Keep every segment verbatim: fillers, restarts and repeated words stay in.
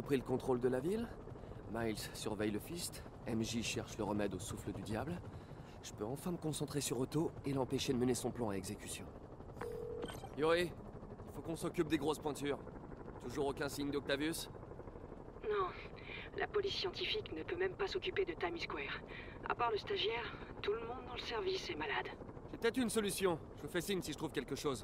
repris le contrôle de la ville. Miles surveille le Fist. M J cherche le remède au souffle du diable. Je peux enfin me concentrer sur Otto et l'empêcher de mener son plan à exécution. Yuri, il faut qu'on s'occupe des grosses pointures. Toujours aucun signe d'Octavius? Non, la police scientifique ne peut même pas s'occuper de Times Square. À part le stagiaire, tout le monde dans le service est malade. J'ai peut-être une solution. Je vous fais signe si je trouve quelque chose.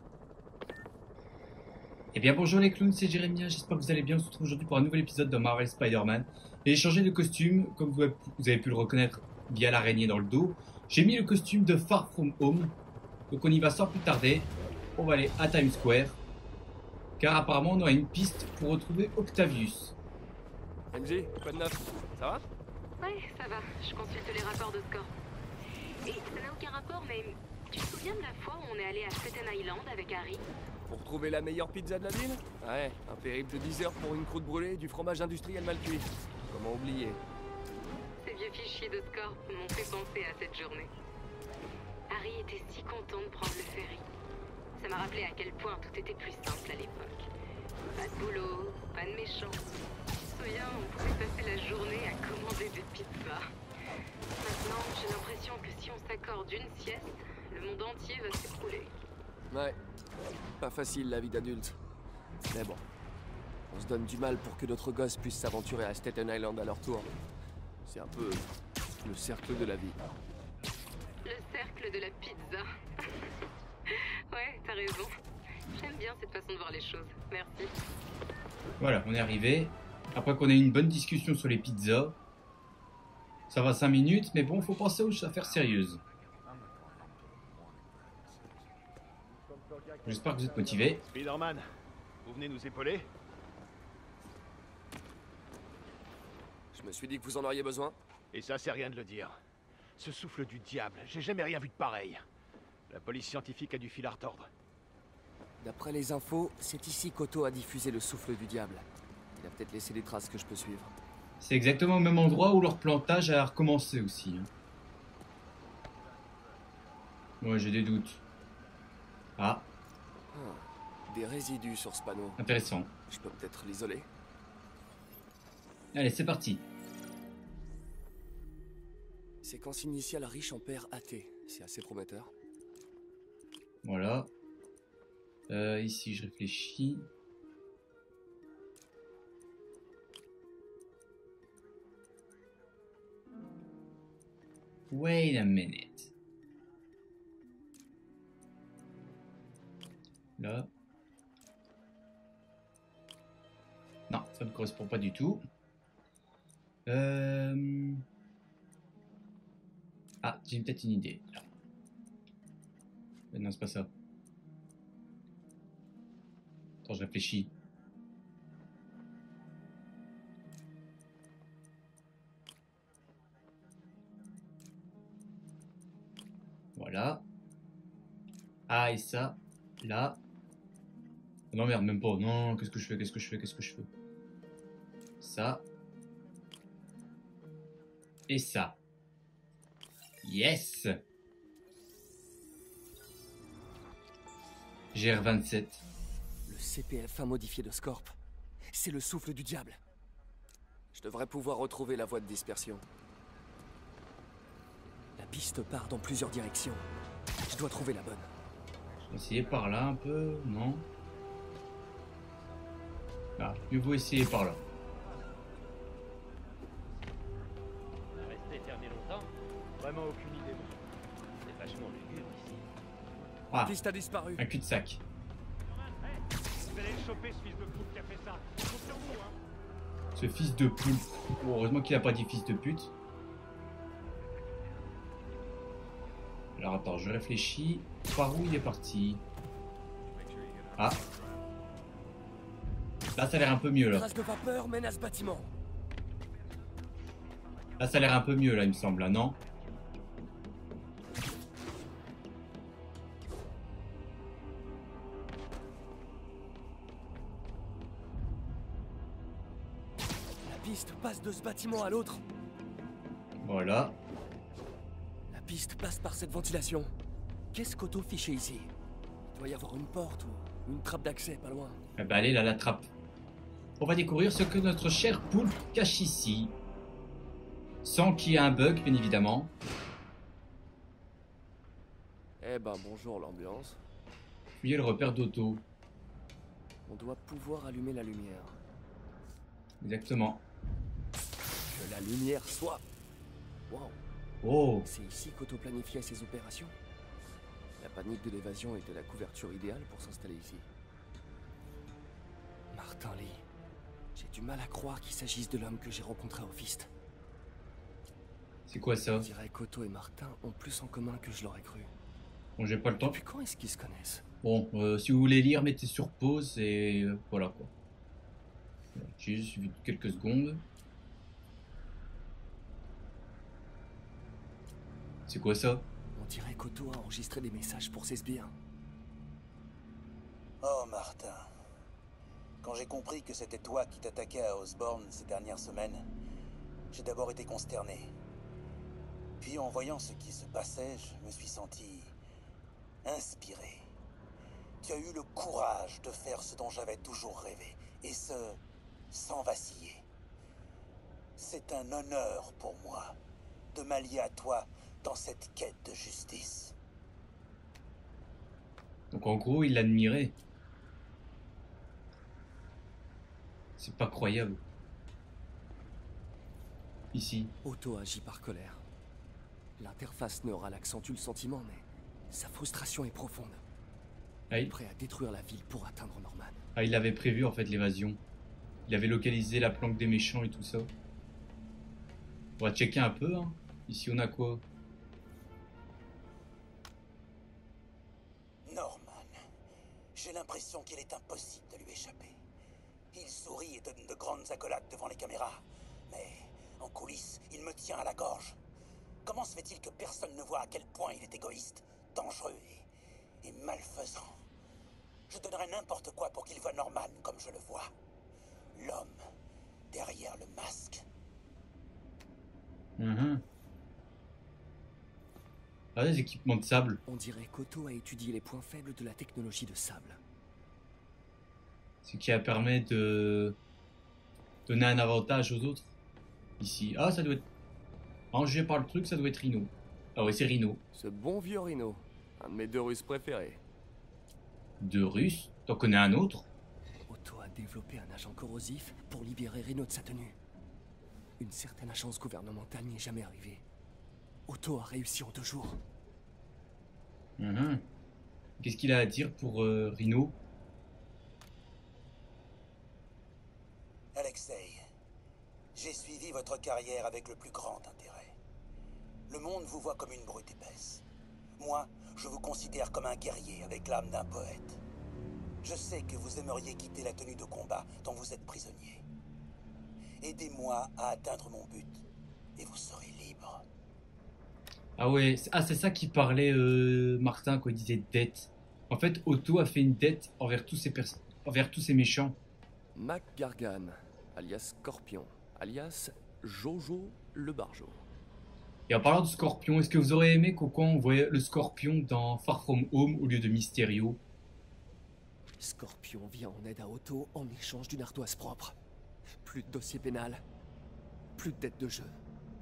Eh bien bonjour les clowns, c'est Jérémia, j'espère que vous allez bien. On se retrouve aujourd'hui pour un nouvel épisode de Marvel Spider-Man. J'ai changé de costume, comme vous avez, vous avez pu le reconnaître via l'araignée dans le dos. J'ai mis le costume de Far From Home. Donc on y va sans plus tarder. On va aller à Times Square. Car apparemment on aura une piste pour retrouver Octavius. M J, quoi de neuf? Ça va? Ouais, ça va, je consulte les rapports de score. Et ça n'a aucun rapport, mais tu te souviens de la fois où on est allé à Staten Island avec Harry? Pour trouver la meilleure pizza de la ville? Ouais, un périple de dix heures pour une croûte brûlée et du fromage industriel mal cuit. Comment oublier? Ces vieux fichiers de score m'ont fait penser à cette journée. Harry était si content de prendre le ferry. Ça m'a rappelé à quel point tout était plus simple à l'époque. Pas de boulot, pas de méchants. Tu te souviens, on pouvait passer la journée à commander des pizzas. Maintenant, j'ai l'impression que si on s'accorde une sieste, le monde entier va s'écrouler. Ouais, pas facile la vie d'adulte. Mais bon, on se donne du mal pour que d'autres gosses puissent s'aventurer à Staten Island à leur tour. C'est un peu le cercle de la vie. Le cercle de la pizza. Ouais, t'as raison. J'aime bien cette façon de voir les choses. Merci. Voilà, on est arrivé. Après qu'on ait eu une bonne discussion sur les pizzas. Ça va cinq minutes, mais bon, faut penser aux affaires sérieuses. J'espère que vous êtes motivés. Spider-Man, vous venez nous épauler? Je me suis dit que vous en auriez besoin. Et ça, c'est rien de le dire. Ce souffle du diable, j'ai jamais rien vu de pareil. La police scientifique a du fil à retordre. D'après les infos, c'est ici qu'Otto a diffusé le souffle du diable. Il a peut-être laissé des traces que je peux suivre. C'est exactement au même endroit où leur plantage a recommencé aussi. Ouais, j'ai des doutes. Ah, Ah, des résidus sur ce panneau. intéressant. Je peux peut-être l'isoler. Allez, c'est parti. Séquence initiale riche en paires A T. C'est assez prometteur. Voilà. Euh, ici, je réfléchis. Wait a minute. Là. Non, ça ne correspond pas du tout. Euh... Ah, j'ai peut-être une idée. Là. Euh, Non, c'est pas ça. Attends, je réfléchis. Voilà. Ah, et ça, là. Non, merde, même pas. Non, qu'est-ce que je fais, qu'est-ce que je fais, qu'est-ce que je fais? Ça. Et ça. Yes! G R vingt-sept. Le C P F un modifié de Scorp. C'est le souffle du diable. Je devrais pouvoir retrouver la voie de dispersion. La piste part dans plusieurs directions. Je dois trouver la bonne. Je vais essayer par là un peu, non? Ah, mieux vaut essayer par là. Rester fermé longtemps? Vraiment aucune idée. C'est vachement lugubre ici. Ah, La piste a disparu. un cul-de-sac. Vous allez le choper, ce fils de pute qui a fait ça. Il compte sur vous, hein. Ce fils de pute. Oh, heureusement qu'il a pas dit fils de pute. Alors attends, je réfléchis. Par où il est parti? Ah. Là, ça a l'air un peu mieux, là. Trace de vapeur mène à ce bâtiment. Là, ça a l'air un peu mieux, là, il me semble, là, non? La piste passe de ce bâtiment à l'autre. Voilà. La piste passe par cette ventilation. Qu'est-ce qu'Otto fichait ici? Il doit y avoir une porte ou une trappe d'accès pas loin. Eh ben, allez, là, la trappe. on va découvrir ce que notre cher poulpe cache ici. Sans qu'il y ait un bug, bien évidemment. Eh ben, bonjour l'ambiance. Fouiller le repère d'Otto. On doit pouvoir allumer la lumière. Exactement. Que la lumière soit... Wow. Oh, C'est ici qu'Otto planifiait ses opérations. La panique de l'évasion était la couverture idéale pour s'installer ici. Martin Lee. J'ai du mal à croire qu'il s'agisse de l'homme que j'ai rencontré au Fist. c'est quoi ça? On dirait qu'Otto et Martin ont plus en commun que je l'aurais cru. Bon, j'ai pas le temps. Depuis quand est-ce qu'ils se connaissent? Bon, euh, si vous voulez lire, mettez sur pause et euh, voilà quoi. J'ai juste suivi quelques secondes. C'est quoi ça? On dirait qu'Otto a enregistré des messages pour ses sbires. Oh, Martin. Quand j'ai compris que c'était toi qui t'attaquais à Osborne ces dernières semaines, j'ai d'abord été consterné. Puis en voyant ce qui se passait, je me suis senti inspiré. Tu as eu le courage de faire ce dont j'avais toujours rêvé, et ce, sans vaciller. C'est un honneur pour moi de m'allier à toi dans cette quête de justice. Donc en gros, il l'admirait. C'est pas croyable. Ici. Otto agit par colère. L'interface neurale accentue le sentiment, mais sa frustration est profonde. Ah, Il est il... prêt à détruire la ville pour atteindre Norman. ah, il avait prévu en fait l'évasion. Il avait localisé la planque des méchants et tout ça. On va checker un peu. Hein. Ici, on a quoi? Norman. J'ai l'impression qu'il est impossible de lui échapper. Il sourit et donne de grandes accolades devant les caméras. Mais en coulisses, il me tient à la gorge. Comment se fait-il que personne ne voit à quel point il est égoïste, dangereux et, et malfaisant? Je donnerais n'importe quoi pour qu'il voie Norman comme je le vois. L'homme derrière le masque. Mmh. Ah, des équipements de sable. On dirait qu'Otto a étudié les points faibles de la technologie de sable. Ce qui a permis de donner un avantage aux autres. Ici. Ah, ça doit être... En jugé par le truc, ça doit être Rhino. Ah ouais, c'est Rhino. Ce bon vieux Rhino, un de mes deux Russes préférés. Deux Russes? T'en connais un autre? Otto a développé un agent corrosif pour libérer Rhino de sa tenue. Une certaine agence gouvernementale n'y est jamais arrivée. Otto a réussi en deux jours. Mmh. Qu'est-ce qu'il a à dire pour euh, Rhino? Alexei, j'ai suivi votre carrière avec le plus grand intérêt. Le monde vous voit comme une brute épaisse. Moi, je vous considère comme un guerrier avec l'âme d'un poète. Je sais que vous aimeriez quitter la tenue de combat dont vous êtes prisonnier. Aidez-moi à atteindre mon but, et vous serez libre. Ah ouais, ah, c'est ça qui parlait euh, Martin quand il disait dette. En fait, Otto a fait une dette envers tous ces, pers- envers tous ces méchants. Mac Gargan, alias Scorpion, alias Jojo le Barjo. Et en parlant de Scorpion, est-ce que vous aurez aimé qu'au coin on voyait le Scorpion dans Far From Home au lieu de Mysterio? Scorpion vient en aide à Otto en échange d'une ardoise propre. Plus de dossier pénal, plus de dette de jeu.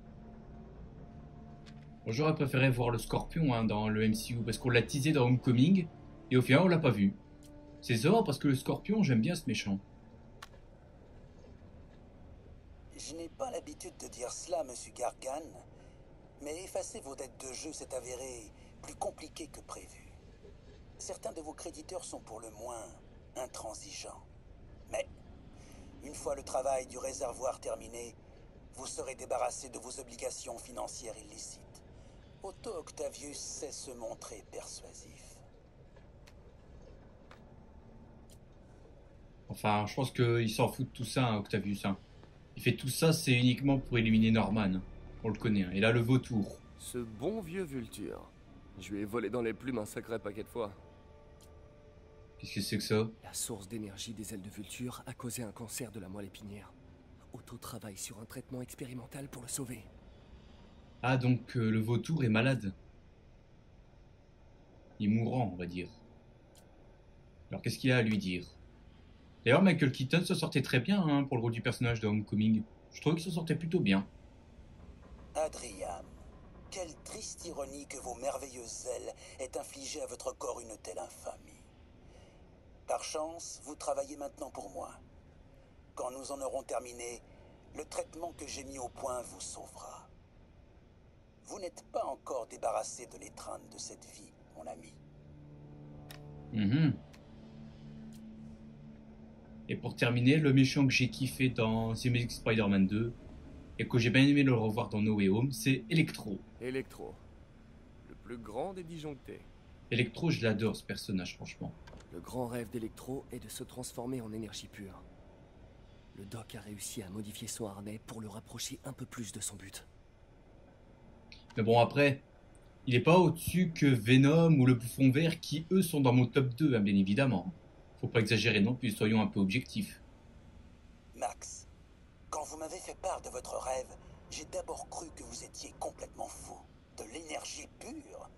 Bon, j'aurais préféré voir le Scorpion hein, dans le M C U parce qu'on l'a teasé dans Homecoming et au final on l'a pas vu. C'est ça parce que le Scorpion, j'aime bien ce méchant. Je n'ai pas l'habitude de dire cela, monsieur Gargan, mais effacer vos dettes de jeu s'est avéré plus compliqué que prévu. Certains de vos créditeurs sont pour le moins intransigeants. Mais, une fois le travail du réservoir terminé, vous serez débarrassé de vos obligations financières illicites. Otto Octavius sait se montrer persuasif. Enfin, je pense qu'il s'en fout de tout ça, hein, Octavius. Hein. Il fait tout ça, c'est uniquement pour éliminer Norman. On le connaît. Hein. Et là, le vautour. Ce bon vieux Vulture. Je lui ai volé dans les plumes un sacré paquet de fois. Qu'est-ce que c'est que ça? La source d'énergie des ailes de Vulture a causé un cancer de la moelle épinière. Otto travaille sur un traitement expérimental pour le sauver. Ah, donc euh, le vautour est malade. Il est mourant, on va dire. Alors, qu'est-ce qu'il a à lui dire? D'ailleurs, Michael Keaton se sortait très bien hein, pour le rôle du personnage de Homecoming. Je trouvais qu'il se sortait plutôt bien. Adrian, quelle triste ironie que vos merveilleuses ailes aient infligé à votre corps une telle infamie. Par chance, vous travaillez maintenant pour moi. Quand nous en aurons terminé, le traitement que j'ai mis au point vous sauvera. Vous n'êtes pas encore débarrassé de l'étreinte de cette vie, mon ami. Mmh. Et pour terminer, le méchant que j'ai kiffé dans The Amazing Spider-Man deux et que j'ai bien aimé le revoir dans No Way Home, c'est Electro. Electro, le plus grand des disjonctés. Electro, je l'adore ce personnage, franchement. Le grand rêve d'Electro est de se transformer en énergie pure. Le Doc a réussi à modifier son harnais pour le rapprocher un peu plus de son but. Mais bon, après, il n'est pas au-dessus que Venom ou le Bouffon Vert qui, eux, sont dans mon top deux, hein, bien évidemment. Faut pas exagérer non plus, soyons un peu objectifs. Max, quand vous m'avez fait part de votre rêve, j'ai d'abord cru que vous étiez complètement fou. De l'énergie pure.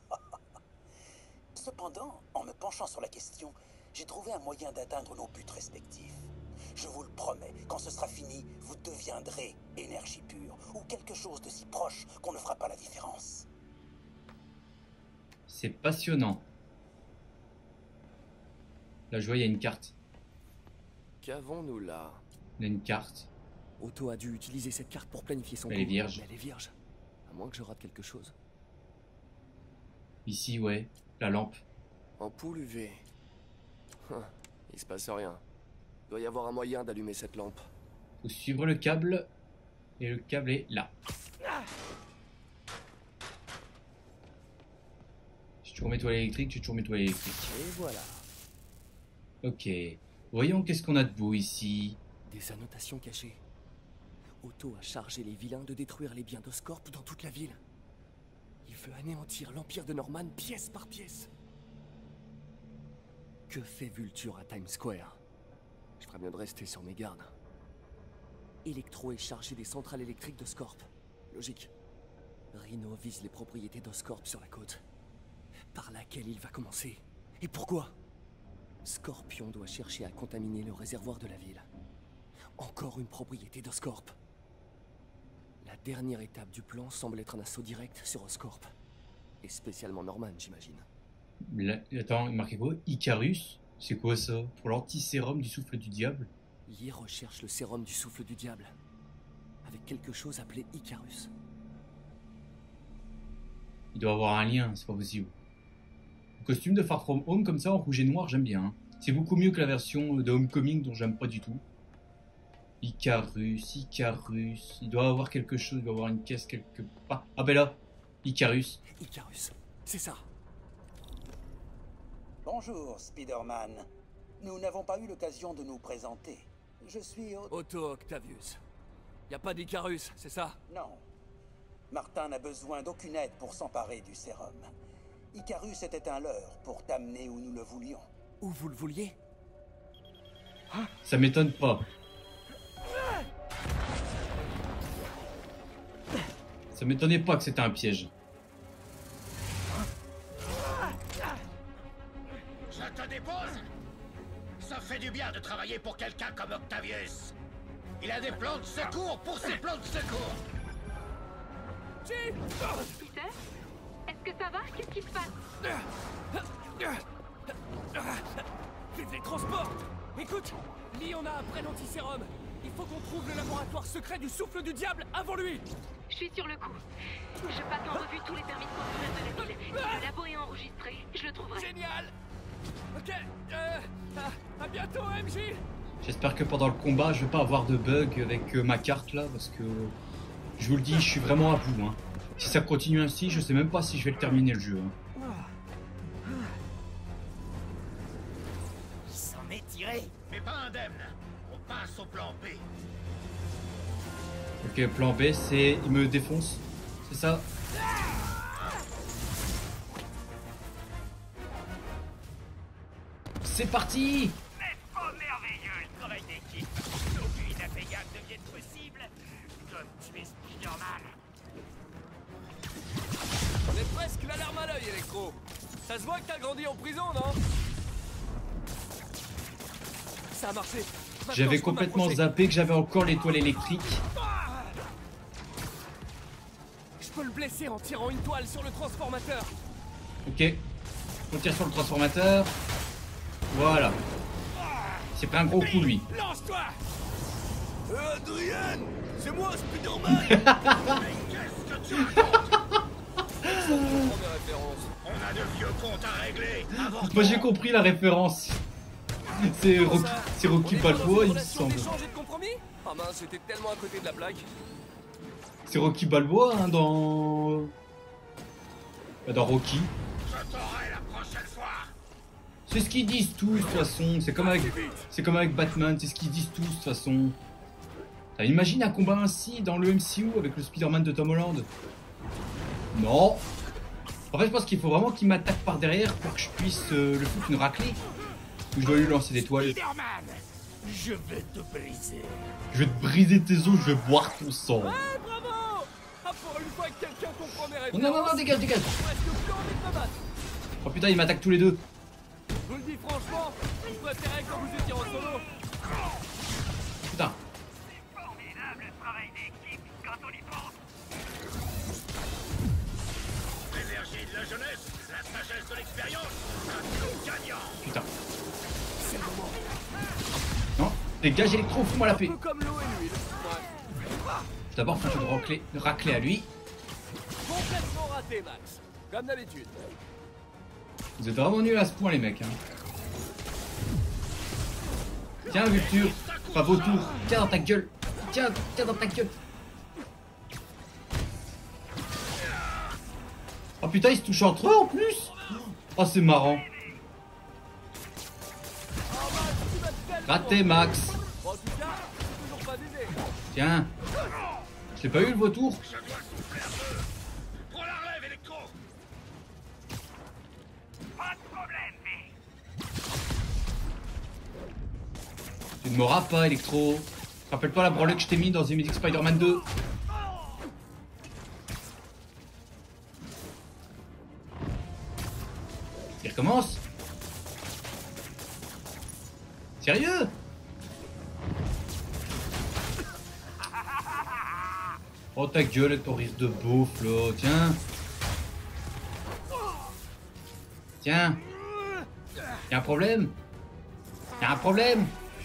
Cependant, en me penchant sur la question, j'ai trouvé un moyen d'atteindre nos buts respectifs. Je vous le promets, quand ce sera fini, vous deviendrez énergie pure, ou quelque chose de si proche qu'on ne fera pas la différence. C'est passionnant. Là, je vois, il y a une carte. Qu'avons-nous là? Il y a une carte. Otto a dû utiliser cette carte pour planifier son Elle est coup, vierge. mais elle est vierge. À moins que je rate quelque chose. Ici, ouais, la lampe. Ampoule U V. Hum, il se passe rien. Doit y avoir un moyen d'allumer cette lampe. Faut suivre le câble. Et le câble est là. J'ai toujours mes toiles électriques, j'ai toujours mes toiles électriques. Et voilà. Ok. Voyons qu'est-ce qu'on a de beau ici. Des annotations cachées. Otto a chargé les vilains de détruire les biens d'Oscorp dans toute la ville. Il veut anéantir l'Empire de Norman pièce par pièce. Que fait Vulture à Times Square? Je ferais bien de rester sur mes gardes. Electro est chargé des centrales électriques d'Oscorp. Logique. Rhino vise les propriétés d'Oscorp sur la côte. Par laquelle il va commencer. Et pourquoi? Scorpion doit chercher à contaminer le réservoir de la ville. Encore une propriété d'Oscorp. La dernière étape du plan semble être un assaut direct sur Oscorp. Et spécialement Norman, j'imagine. Là, attends, il marquait quoi? Icarus? C'est quoi ça? Pour l'antisérum du souffle du diable? Lee recherche le sérum du souffle du diable. Avec quelque chose appelé Icarus. Il doit avoir un lien, c'est pas possible. Le costume de Far From Home comme ça en rouge et noir, j'aime bien. Hein. C'est beaucoup mieux que la version de Homecoming dont j'aime pas du tout. Icarus, Icarus. Il doit avoir quelque chose, il doit avoir une caisse quelque part. Ah ben là, Icarus. Icarus, c'est ça. Bonjour, Spider-Man. Nous n'avons pas eu l'occasion de nous présenter. Je suis... Otto... Otto Octavius. Y a pas d'Icarus, c'est ça? Non. Martin n'a besoin d'aucune aide pour s'emparer du sérum. Icarus était un leurre pour t'amener où nous le voulions. Où vous le vouliez? Ça m'étonne pas. Ça m'étonnait pas que c'était un piège. Je te dépose. Ça fait du bien de travailler pour quelqu'un comme Octavius. Il a des plans de secours pour ses plans de secours. Peter? Est-ce que ça va? Qu'est-ce qui se passe? Vive les transports! Écoute, Lee en a après l'antisérum. Il faut qu'on trouve le laboratoire secret du souffle du diable avant lui. Je suis sur le coup. Je passe en revue tous les permis de construire de la ville. Si le labo est enregistré, je le trouverai. Génial! Ok, euh, à, à bientôt, M J! J'espère que pendant le combat, je vais pas avoir de bug avec euh, ma carte là, parce que je vous le dis, je suis vraiment à bout. Hein. Si ça continue ainsi, je sais même pas si je vais le terminer le jeu. Hein. Il s'en est tiré. Mais pas indemne. On passe au plan B. Ok, plan B, c'est il me défonce, c'est ça? C'est parti! N'est-ce pas merveilleux le travail d'équipe? Aucune inappayable devienne possible. Comme tu es Spider-Man. On est presque l'alarme à l'œil, Electro. Ça se voit que t'as grandi en prison, non? ça a marché. Maintenant, J'avais je peux complètement m'approcher. zappé que j'avais encore l'étoile électrique. Je peux le blesser en tirant une toile sur le transformateur. Ok. On tire sur le transformateur. Voilà. Il s'est pris un gros coup lui. Lance-toi. Euh, Adrien, c'est moi, Spider-Man. Mais qu'est-ce que tu racontes? Prends mes références. On a de vieux comptes à régler. Avant Moi j'ai compris la référence. C'est Rocky, c'est On Rocky est pas dans Balboa, une il me relation semble. d'échange et de compromis. Ah mince, j'étais tellement à côté de la blague. C'est Rocky Balboa hein, dans. Bah, dans Rocky. je t'aurai la prochaine fois. C'est ce qu'ils disent tous de toute façon. C'est comme avec, c'est comme avec Batman, c'est ce qu'ils disent tous de toute façon. T'as imagine un combat ainsi dans le M C U avec le Spider-Man de Tom Holland? Non. En fait, je pense qu'il faut vraiment qu'il m'attaque par derrière pour que je puisse euh, le foutre une raclée. Ou je dois lui lancer des toiles. Spider-Man, je vais te briser. Je vais te briser tes os, je vais boire ton sang. Ouais, bravo. Ah, pour une fois que quelqu'un comprend mes références. Non, non, non, dégage, dégage. J'ai presque plus envie de me battre. Oh putain, ils m'attaquent tous les deux. Je vous le dis franchement, je préférais quand vous étiez en solo. Putain. Formidable travail d'équipe quand on y pense. L'énergie de la jeunesse, la sagesse de l'expérience, un tout gagnant. Putain. C'est le moment. Non, dégage électro, fous-moi la Un paix. peu comme l'eau et l'huile. Ouais. D'abord, faut que je racler, racler à lui. Complètement raté, Max. Comme d'habitude. Vous êtes vraiment nuls à ce point, les mecs. Hein. Tiens, Vulture. Pas vos tours. Tiens dans ta gueule. Tiens, tiens dans ta gueule. Oh putain, ils se touchent entre eux en plus. Oh, c'est marrant. Raté, Max. Bon, en tout cas, c'est toujours pas d'idée. Tiens. Je l'ai pas eu le vautour. Je dois souffler un peu. Prends la relève, Electro. Pas de problème, mais... Tu ne m'auras pas, Electro. Rappelle-toi la branlée que je t'ai mis dans The Amazing Spider-Man deux. Il recommence. Sérieux? Oh ta gueule avec ton risque de bouffe là, tiens. Tiens. Y'a un problème? Y'a un problème?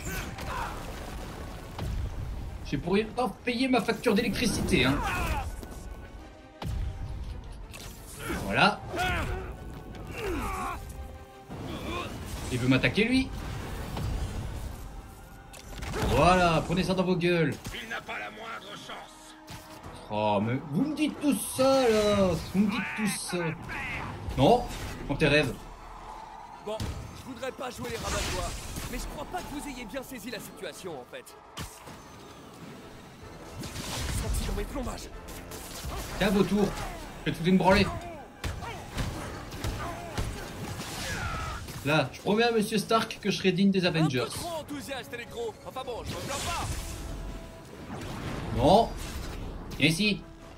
J'ai pour autant payer ma facture d'électricité, hein. Voilà. Il veut m'attaquer lui. Voilà, prenez ça dans vos gueules. Il n'a pas la moindre chance. Oh, mais vous me dites tout ça là. Vous me dites tout ça. Non, dans tes rêves. Bon, je voudrais pas jouer les rabat-joie, mais je crois pas que vous ayez bien saisi la situation en fait. Senti dans mes plombages. Tiens, vos tours. Je vais te foutre une branlée. Là, je promets à Monsieur Stark que je serai digne des Un peu Avengers. trop enthousiaste, Electro. Enfin bon, je me plains pas. Non. Viens ici.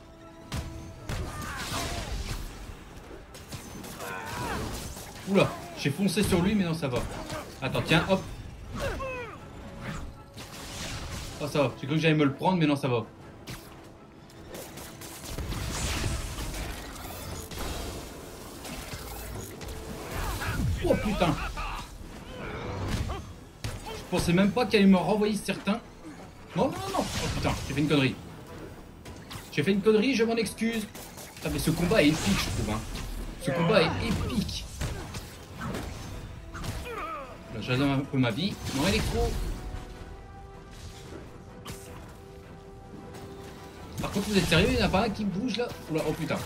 Oula, j'ai foncé sur lui, mais non, ça va. Attends, tiens, hop. Oh, ça va. J'ai cru que j'allais me le prendre, mais non, ça va. Oh putain. Je pensais même pas qu'elle allait me renvoyer certains. Non, non, non, non. Oh putain, j'ai fait une connerie. J'ai fait une connerie, je m'en excuse. Putain, mais ce combat est épique, je trouve. Hein. Ce combat est épique. Là, je résume un peu ma vie. Non, électro. Par contre, vous êtes sérieux? Il n'y en a pas un qui bouge là? Oula, oh putain.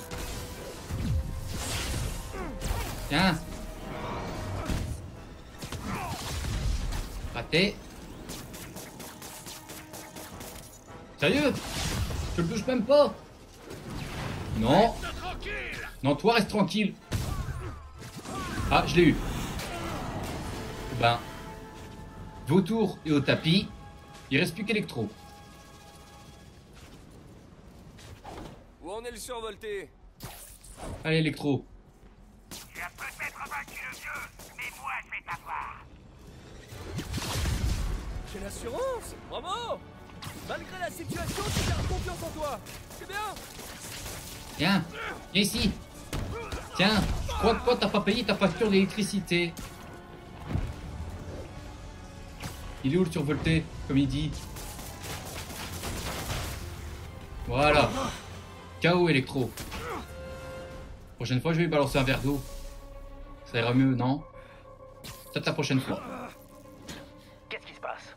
Tiens. Raté. Sérieux? Je le touche même pas. Non. Non, toi reste tranquille. Ah, je l'ai eu. Ben. Vautour et au tapis. Il reste plus qu'Electro. Où en est le survolté? Allez, Electro. Tu as peut-être vaincu le vieux, mais moi je vais t'avoir. Quelle assurance! Bravo! Malgré la situation, tu gardes confiance en toi! C'est bien! Tiens, viens ici. Tiens, je crois que toi t'as pas payé ta facture d'électricité. Il est où le survolté, comme il dit? Voilà. K O électro. Prochaine fois, je vais lui balancer un verre d'eau. Ça ira mieux, non? Peut-être la prochaine fois. Qu'est-ce qui se passe?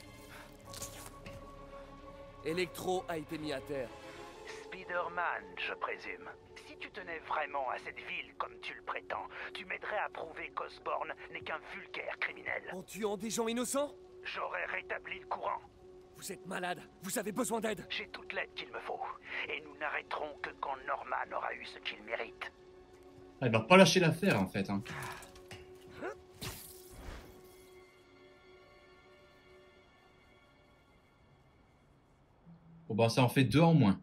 Electro a été mis à terre. Spider-Man, je présume. Si tu tenais vraiment à cette ville comme tu le prétends, tu m'aiderais à prouver qu'Osborn n'est qu'un vulgaire criminel. En tuant des gens innocents? J'aurais rétabli le courant. Vous êtes malade, vous avez besoin d'aide. J'ai toute l'aide qu'il me faut. Et nous n'arrêterons que quand Norman aura eu ce qu'il mérite. Ah, il va pas lâcher l'affaire en fait. Hein. Bon bah ça en fait deux en moins.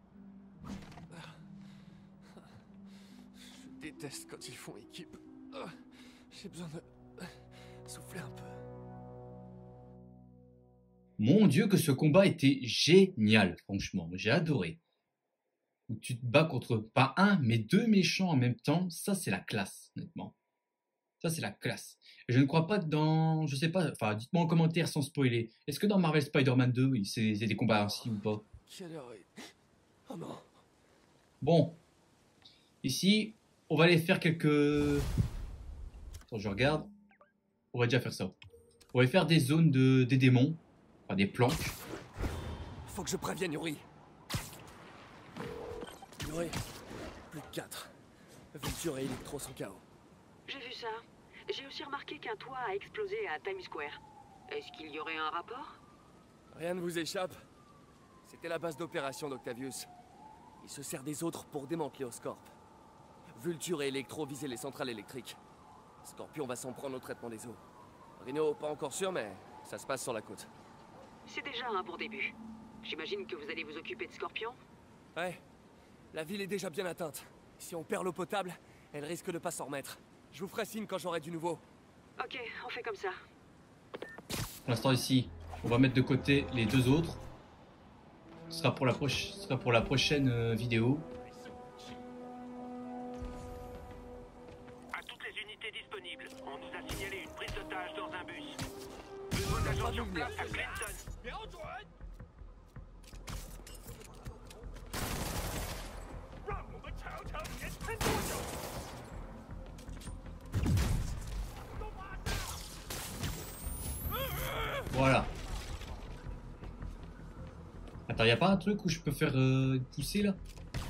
Je déteste quand ils font équipe. J'ai besoin de souffler un peu. Mon Dieu que ce combat était génial, franchement, j'ai adoré. Où tu te bats contre pas un, mais deux méchants en même temps, ça c'est la classe, honnêtement. Ça c'est la classe. Et je ne crois pas que dans, je sais pas, enfin dites-moi en commentaire sans spoiler, est-ce que dans Marvel Spider-Man deux, c'est des combats ainsi ou pas? Quelle heure est... Oh non. Bon, ici, on va aller faire quelques... Attends, je regarde. On va déjà faire ça. On va faire des zones de des démons. Enfin, des planques. Faut que je prévienne Yuri. Yuri, plus de quatre. Vulture et Electro sont K O. J'ai vu ça. J'ai aussi remarqué qu'un toit a explosé à Times Square. Est-ce qu'il y aurait un rapport? Rien ne vous échappe. C'était la base d'opération d'Octavius. Il se sert des autres pour démanteler Oscorp. Vulture et Electro visaient les centrales électriques. Scorpion va s'en prendre au traitement des eaux. Rhino, pas encore sûr, mais ça se passe sur la côte. C'est déjà un bon début. J'imagine que vous allez vous occuper de Scorpion? Ouais. La ville est déjà bien atteinte. Si on perd l'eau potable, elle risque de pas s'en remettre. Je vous ferai signe quand j'aurai du nouveau. Ok, on fait comme ça. Pour l'instant ici, on va mettre de côté les deux autres. Ce sera pour la, proche... Ce sera pour la prochaine euh, vidéo. À toutes les unités disponibles, on nous a signalé une prise d'otage dans un bus. Besoin d'agents sur place à Clinton. Voilà. Attends, y a pas un truc où je peux faire euh, pousser là?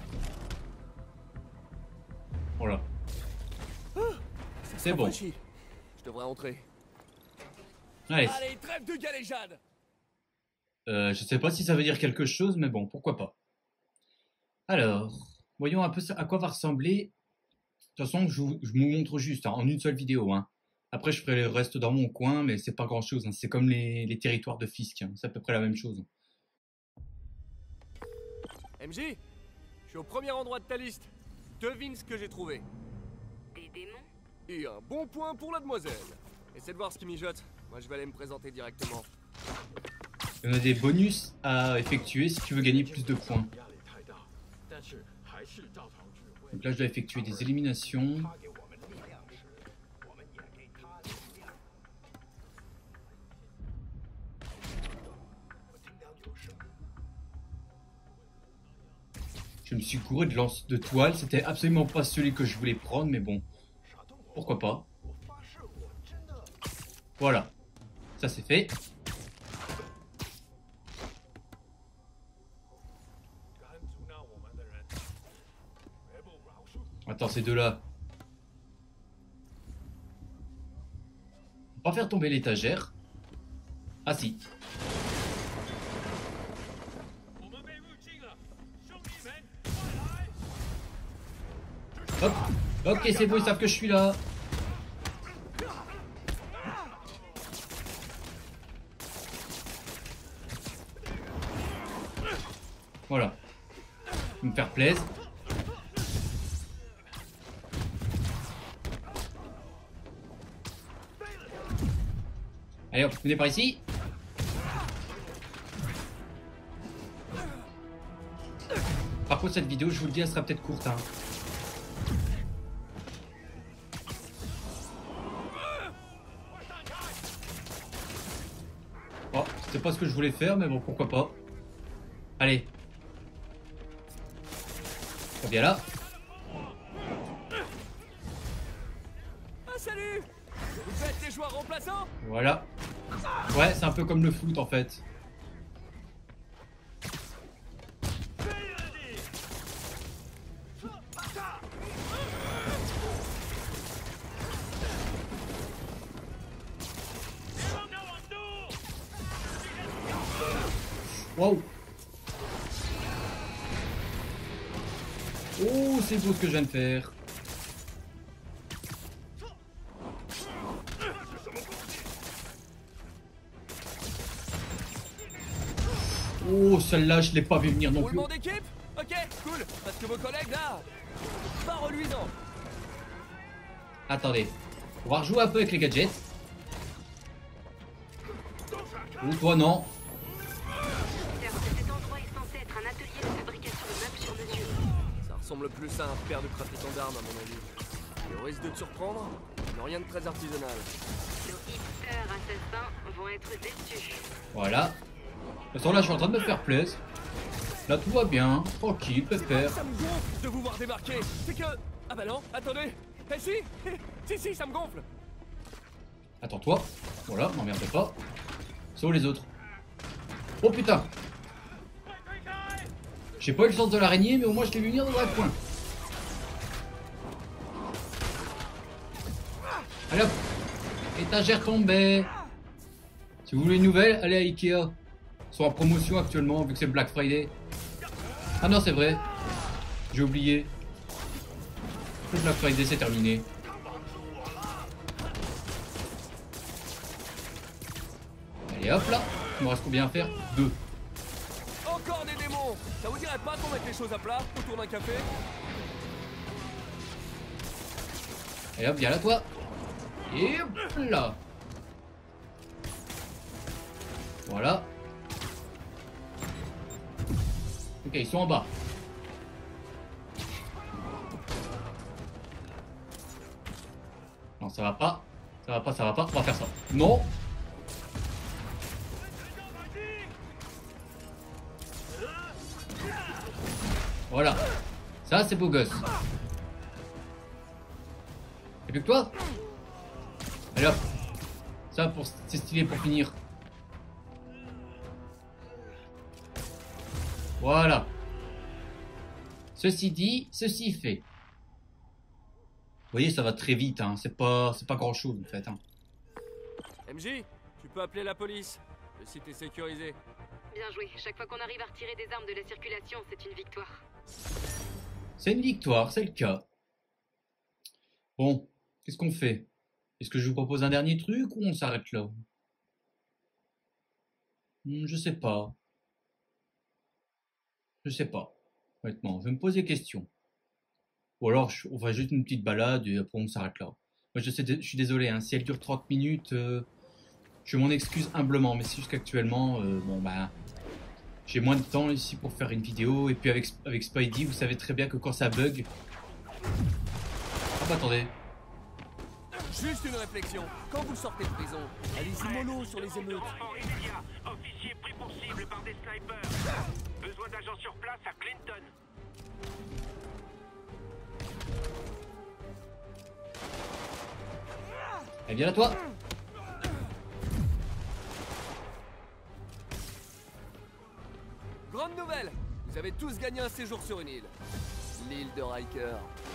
Voilà. C'est bon. Rafraîchi. Je devrais entrer. Allez. Allez, trêve de galéjade. Euh, je sais pas si ça veut dire quelque chose, mais bon, pourquoi pas. Alors, voyons un peu à quoi va ressembler. De toute façon, je vous, je vous montre juste hein, en une seule vidéo. Hein. Après, je ferai le reste dans mon coin, mais c'est pas grand chose. Hein. C'est comme les, les territoires de Fisk. Hein. C'est à peu près la même chose. M J, je suis au premier endroit de ta liste. Devine ce que j'ai trouvé. Des démons? Et un bon point pour la demoiselle. Essaie de voir ce qui mijote. Moi, je vais aller me présenter directement. Il y en a des bonus à effectuer si tu veux gagner plus de points. Donc là, je dois effectuer des éliminations. Je me suis couré de lance de toile. C'était absolument pas celui que je voulais prendre, mais bon, pourquoi pas. Voilà, ça c'est fait. Attends, ces deux-là. On va pas faire tomber l'étagère. Ah si. Hop. Ok, c'est bon, ils savent que je suis là. Voilà. Me faire plaisir. Allez hop, venez par ici. Par contre, cette vidéo, je vous le dis, elle sera peut-être courte. Hein. Oh, c'était pas ce que je voulais faire, mais bon, pourquoi pas. Allez. Reviens là. Ah, salut! Vous êtes les joueurs remplaçants? Voilà. Ouais, c'est un peu comme le foot en fait. Wow. Oh, c'est beau ce que je viens de faire. Oh, celle-là, je l'ai pas vu venir non plus. Roulement d'équipe? Ok, cool. Parce que vos collègues là, pas reluisant. Attendez, on va rejouer un peu avec les gadgets. Ou toi non. Cet endroit est censé être un atelier de fabrication de meubles sur mesure. Ça ressemble plus à un repère de trafiquants d'armes à mon avis. Et au risque de te surprendre, mais rien de très artisanal. Nos hipsters assassins vont être déçus. Voilà. De toute façon, là, je suis en train de me faire plaisir. Là, tout va bien. Tranquille, pépère. Ça me gonfle de vous voir débarquer. C'est que... Ah bah non, attendez. Eh si Si, si, ça me gonfle. Attends-toi. Voilà, m'emmerde pas. Sauf les autres. Oh putain. J'ai pas eu le sens de l'araignée, mais au moins je l'ai vu venir dans un coin. Allez hop. Étagère tombée. Si vous voulez une nouvelle, allez à Ikea. Ils sont en promotion actuellement, vu que c'est Black Friday. Ah non, c'est vrai. J'ai oublié. Le Black Friday, c'est terminé. Allez hop là. Il me reste combien à faire? Deux. Encore des démons. Ça vous dirait pas qu'on mette les choses à plat autour d'un café? Allez hop, viens là toi. Et hop là. Voilà. Ok, ils sont en bas. Non, ça va pas. Ça va pas, ça va pas. On va faire ça. Non. Voilà. Ça, c'est beau gosse. Et plus que toi. Allez hop. Ça, pour c'est stylé pour finir. Voilà. Ceci dit, ceci fait. Vous voyez, ça va très vite, hein. C'est pas, c'est pas grand chose en fait. Hein. M J, tu peux appeler la police. Le site est sécurisé. Bien joué. Chaque fois qu'on arrive à retirer des armes de la circulation, c'est une victoire. C'est une victoire, c'est le cas. Bon, qu'est-ce qu'on fait? Est-ce que je vous propose un dernier truc ou on s'arrête là? hmm, Je sais pas. Je sais pas. Honnêtement, je vais me poser des questions. Ou alors, je, on va juste une petite balade et après on s'arrête là. Moi, je, sais, je suis désolé, hein, si elle dure trente minutes, euh, je m'en excuse humblement. Mais c'est juste qu'actuellement, euh, bon bah, j'ai moins de temps ici pour faire une vidéo. Et puis avec, avec Spidey, vous savez très bien que quand ça bug... Ah bah attendez. Juste une réflexion. Quand vous sortez de prison, allez-y mollo sur les émeutes. Officier pris pour cible par des snipers. Besoin d'agents sur place à Clinton. Eh bien là toi. Grande nouvelle. Vous avez tous gagné un séjour sur une île. L'île de Riker.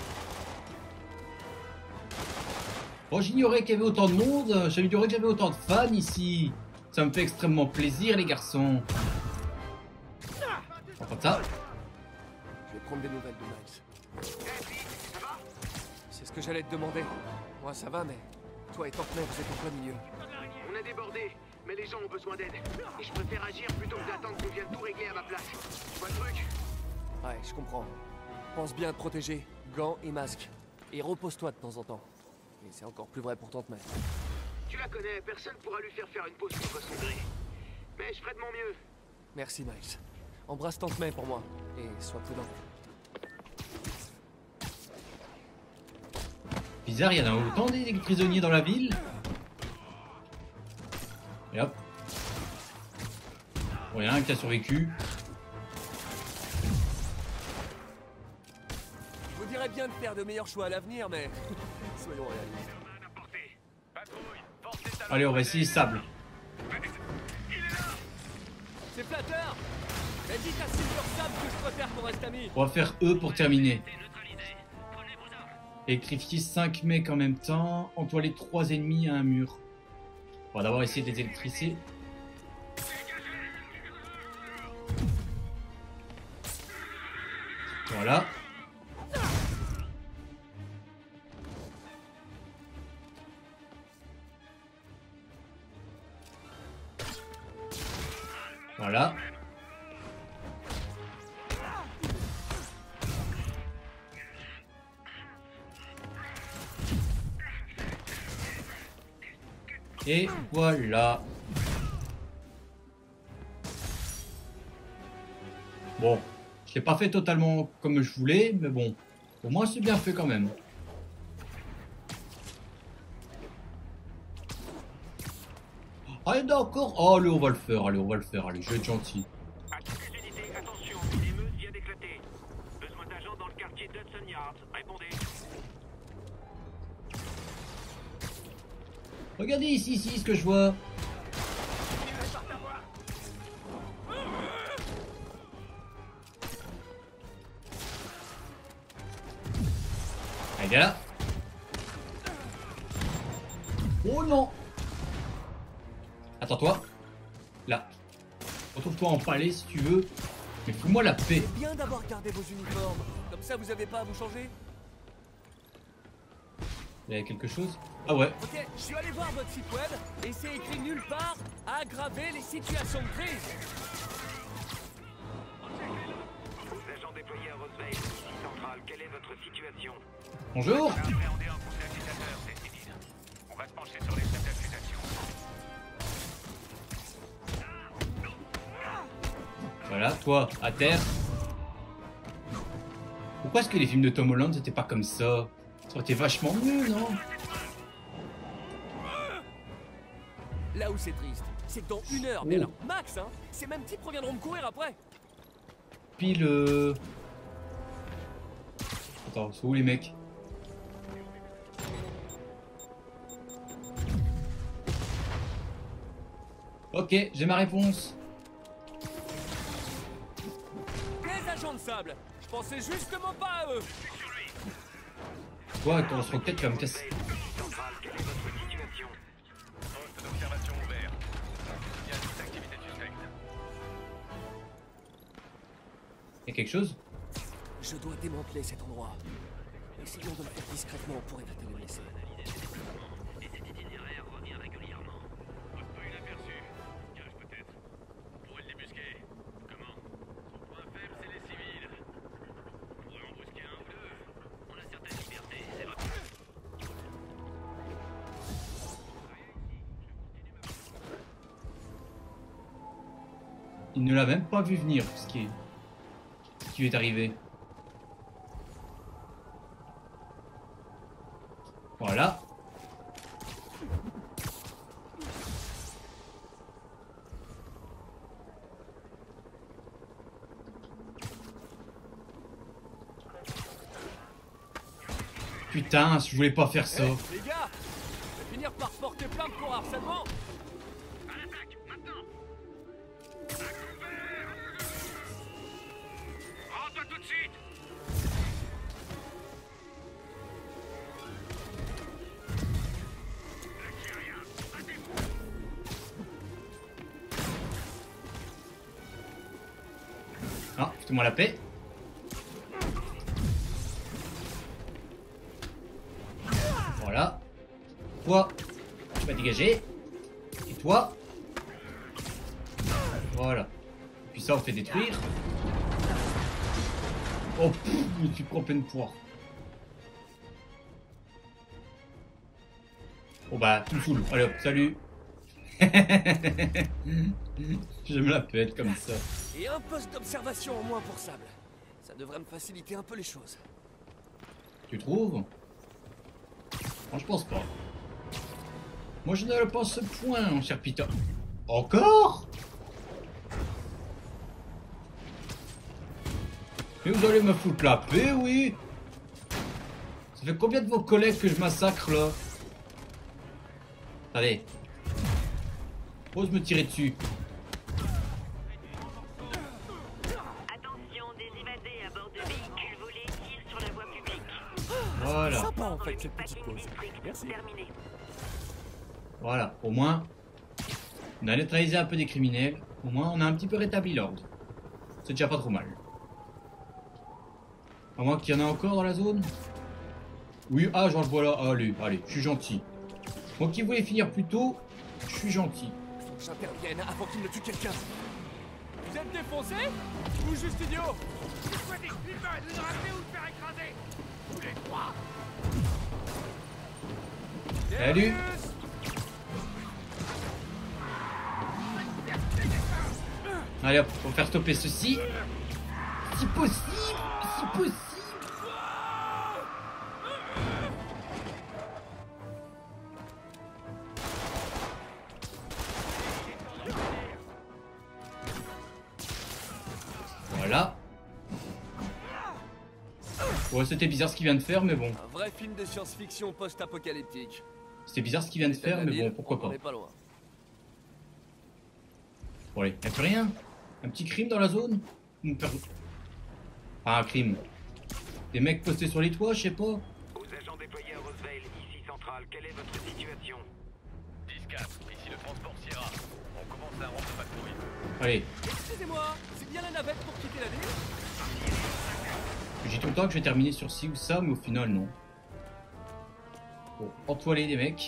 Bon, j'ignorais qu'il y avait autant de monde. J'ignorais qu'il y avait autant de fans ici. Ça me fait extrêmement plaisir, les garçons. On prend ça. Je vais prendre des nouvelles de Miles. C'est ce que j'allais te demander. Moi, ça va, mais toi et Torpner, vous êtes en plein milieu. On a débordé, mais les gens ont besoin d'aide. Et je préfère agir plutôt que d'attendre qu'on vienne tout régler à ma place. Tu vois le truc? Ouais, je comprends. Pense bien à te protéger. Gants et masque. Et repose-toi de temps en temps. Et c'est encore plus vrai pour Tante May. Tu la connais, personne pourra lui faire faire une pause contre son gré. Mais je ferai de mon mieux. Merci, Miles. Embrasse Tante May pour moi. Et sois prudent. Bizarre, il y en a autant des prisonniers dans la ville. Et hop. Bon, il y en a un qui a survécu. Je vous dirais bien de faire de meilleurs choix à l'avenir, mais soyons réalistes. Allez, on va essayer sable. C'est flatteur. Mais dites à Silver Sable que je préfère qu'on reste amis. On va faire E pour terminer. Électrifier cinq mecs en même temps. Entoiler trois ennemis à un mur. On va d'abord essayer de les électrifier. Voilà. Voilà. Et voilà. Bon, je l'ai pas fait totalement comme je voulais, mais bon, au moins c'est bien fait quand même. Allez d'accord. Oh, allez, on va le faire, allez, on va le faire, allez, je vais être gentil. À toutes les unités, attention, une émeute vient d'éclater. Besoin d'agents dans le quartier d'Hudson Yards. Répondez. Regardez ici, ici, ce que je vois. Allez, viens là. Oh non. Attends-toi. Là. Retrouve-toi en palais si tu veux. Mais fous-moi la paix. C'est bien d'avoir gardé vos uniformes. Comme ça, vous avez pas à vous changer. Il y a quelque chose? Ah ouais. Ok, je suis allé voir votre site web et c'est écrit nulle part à aggraver les situations de crise. Aux agents déployés à Roseville, ici centrale, quelle est votre situation? Bonjour. Appréhendé un coup d'accusateur, c'est civil. On va se pencher sur les chefs d'accusation. Voilà, toi, à terre. Pourquoi est-ce que les films de Tom Holland c'était pas comme ça? Ça aurait été vachement mieux, non? Là où c'est triste, c'est que dans une heure, Oh. mais alors max, hein, ces mêmes types reviendront me courir après. Puis le... Attends, c'est où les mecs? Ok, j'ai ma réponse. Les agents de sable, je pensais justement pas à eux. Toi, ton roquette, tu vas me casser. Centrale, quelle est votre situation? Poste d'observation ouvert. Il y a toute activité suspecte. Y'a quelque chose? Je dois démanteler cet endroit. Essayons de le faire discrètement pour éviter de blesser. Et cet itinéraire revient régulièrement. Pas eu l'aperçu. Gage peut-être. On pourrait le débusquer. Comment? Son point faible, c'est les civils. On pourrait en brusquer un ou deux. On a certaines libertés, c'est vrai. Il ne l'a même pas vu venir, ce qui est... ce qui lui est arrivé. Voilà. Putain, je voulais pas faire ça. Hey, les gars, je vais finir par porter plainte pour harcèlement. À l'attaque, maintenant! Rentre tout de suite! Ah, foutez-moi la paix. Voilà. Toi, tu vas dégager. Et toi. Voilà. Et puis ça, on fait détruire. Oh, pff, je me suis pris en pleine poire. Bon bah, tout me saoule. Allez hop, salut. Je me la pète comme ça. Et un poste d'observation en moins pour Sable. Ça devrait me faciliter un peu les choses. Tu trouves? Non, je pense pas. Moi, je ne pense point, mon cher Peter. Encore? Mais vous allez me foutre la paix, oui? Ça fait combien de vos collègues que je massacre, là? Allez. Ose me tirer dessus. Attention, des évadés à bord de véhicules volés tirent sur la voie publique. Voilà. Sympa en fait cette petite pause. Merci. Terminé. Voilà. Au moins, on a neutralisé un peu des criminels. Au moins, on a un petit peu rétabli l'ordre. C'est déjà pas trop mal. À moins qu'il y en a encore dans la zone. Oui, ah, j'en vois là. Allez, allez, je suis gentil. Moi qui voulais finir plus tôt, je suis gentil. Faut que j'intervienne avant qu'il ne tue quelqu'un. Vous êtes défoncé ou juste idiot? C'est quoi des putain de nous rappeler ou de faire écraser? Tous les trois. Salut. Allez hop, on va faire stopper ceci. Si possible, si possible. Voilà. Ouais, c'était bizarre ce qu'il vient de faire, mais bon. Un vrai film de science-fiction post-apocalyptique. C'était bizarre ce qu'il vient de faire, mais bon, pourquoi pas. On est pas loin. Bon allez, y'a plus rien. Un petit crime dans la zone? Une per- Ah, un crime. Des mecs postés sur les toits, je sais pas. Aux agents déployés à Roseville, ici Centrale, quelle est votre situation? dix quatre, ici le transport Sierra. On commence un rond de patrouille. Allez, Excusez-moi, c'est bien la navette pour quitter la ville? je dis tout le temps que je vais terminer sur ci ou ça, mais au final, non. Bon, entoilez les mecs.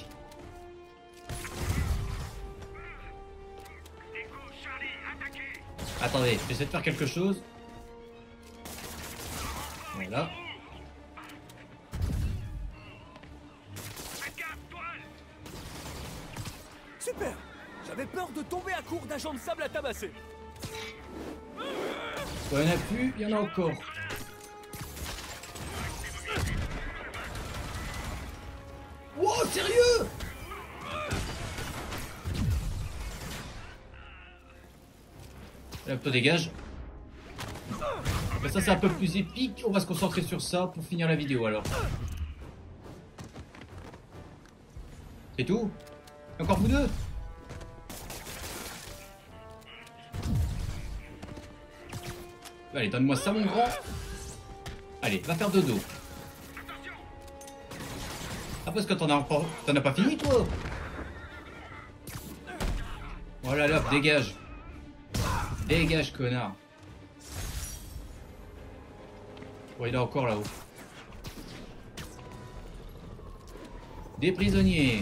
Attendez, j'essaie de faire quelque chose. Voilà. Super! J'avais peur de tomber à court d'agents de sable à tabasser. Il y en a plus, il y en a encore. Wow, sérieux? Allez, toi dégage. Ben ça c'est un peu plus épique, on va se concentrer sur ça pour finir la vidéo alors. C'est tout? Encore vous deux? Allez, donne-moi ça mon grand. Allez, va faire dodo. Ah parce que t'en as encore... T'en as pas fini toi? Voilà là, dégage. Dégage connard. Ouais, il est encore là-haut. Des prisonniers.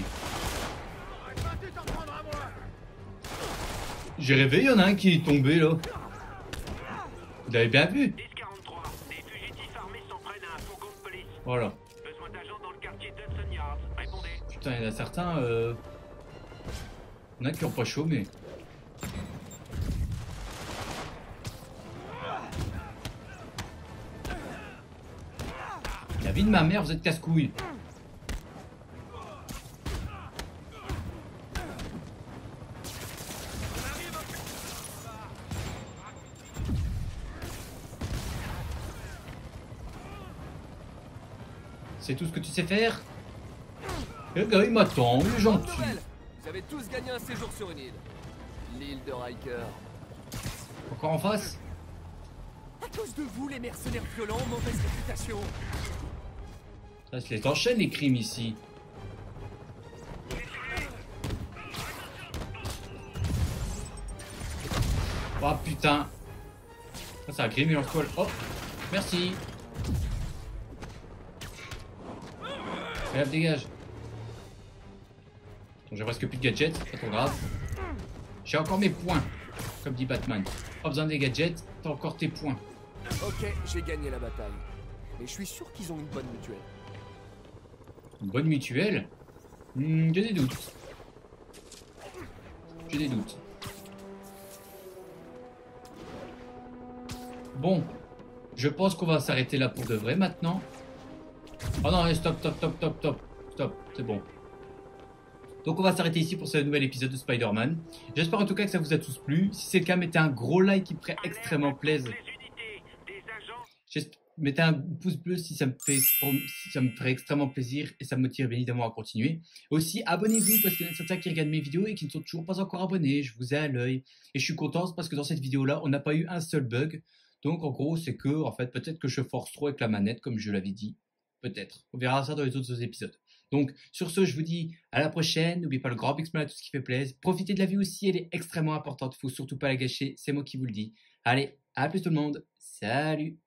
J'ai rêvé, il y en a un qui est tombé là. Vous l'avez bien vu? dix quarante-trois, des fugitifs armés sont près d'un fourgon de police. Voilà. Besoin d'agents dans le quartier d'Hudson Yards. Répondez. Putain, il y en a certains... Euh... Il y en a qui ont pas chômé. La vie de ma mère, vous êtes casse-couille. C'est tout ce que tu sais faire? Le gars, il m'attend, il est Bonne gentil. nouvelle! Vous avez tous gagné un séjour sur une île. L'île de Riker. Encore en face? À cause de vous, les mercenaires violents ont mauvaise réputation. Ça se les enchaîne les crimes ici. Oh putain. Ça c'est un crime, il en colle. Oh, merci. Allez, dégage. Bon, j'ai presque plus de gadgets, c'est pas trop grave. J'ai encore mes points, comme dit Batman. Pas besoin des gadgets, t'as encore tes points. Ok, j'ai gagné la bataille. Mais je suis sûr qu'ils ont une bonne mutuelle. Une bonne mutuelle? Hmm, j'ai des doutes. J'ai des doutes. Bon, je pense qu'on va s'arrêter là pour de vrai maintenant. Oh non, allez, stop, stop, stop, stop, stop, stop, c'est bon. Donc on va s'arrêter ici pour ce nouvel épisode de Spider-Man. J'espère en tout cas que ça vous a tous plu. Si c'est le cas, mettez un gros like qui me ferait extrêmement plaisir. Mettez un pouce bleu si ça me fait, si ça me ferait extrêmement plaisir et ça me motive bien évidemment à continuer. Aussi, abonnez-vous parce qu'il y en a certains qui regardent mes vidéos et qui ne sont toujours pas encore abonnés. Je vous ai à l'œil. Et je suis content parce que dans cette vidéo-là, on n'a pas eu un seul bug. Donc en gros, c'est que, en fait, peut-être que je force trop avec la manette, comme je l'avais dit. Peut-être. On verra ça dans les autres épisodes. Donc, sur ce, je vous dis à la prochaine. N'oubliez pas le grand big smile à tout ce qui fait plaisir. Profitez de la vie aussi, elle est extrêmement importante. Il ne faut surtout pas la gâcher. C'est moi qui vous le dis. Allez, à plus tout le monde. Salut!